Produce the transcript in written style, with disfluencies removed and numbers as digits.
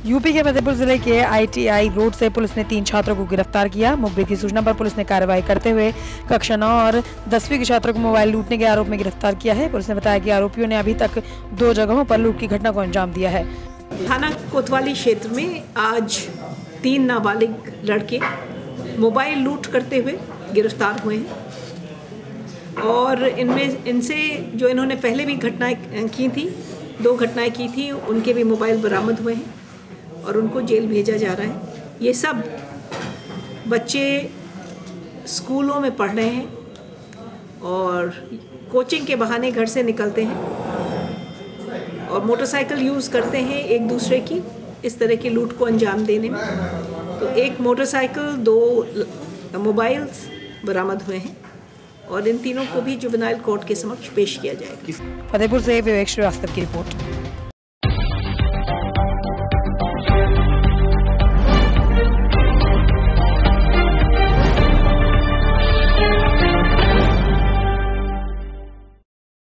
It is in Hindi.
यूपी के फतेहपुर जिले के आईटीआई रोड से पुलिस ने 3 छात्रों को गिरफ्तार किया। मुखबिर की सूचना पर पुलिस ने कार्रवाई करते हुए कक्षा 9 और 10वीं के छात्रों को मोबाइल लूटने के आरोप में गिरफ्तार किया है। पुलिस ने बताया कि आरोपियों ने अभी तक 2 जगहों पर लूट की घटना को अंजाम दिया है। थाना कोतवाली क्षेत्र में आज 3 नाबालिग लड़के मोबाइल लूट करते हुए गिरफ्तार हुए हैं और इनसे जो इन्होंने पहले भी घटनाएं की थी, 2 घटनाएं की थी, उनके भी मोबाइल बरामद हुए हैं और उनको जेल भेजा जा रहा है। ये सब बच्चे स्कूलों में पढ़ रहे हैं और कोचिंग के बहाने घर से निकलते हैं और मोटरसाइकिल यूज़ करते हैं एक दूसरे की इस तरह की लूट को अंजाम देने में। तो 1 मोटरसाइकिल, 2 मोबाइल्स बरामद हुए हैं और इन तीनों को भी जुवेनाइल कोर्ट के समक्ष पेश किया जाएगा। फतेहपुर से विवेक श्रीवास्तव की रिपोर्ट।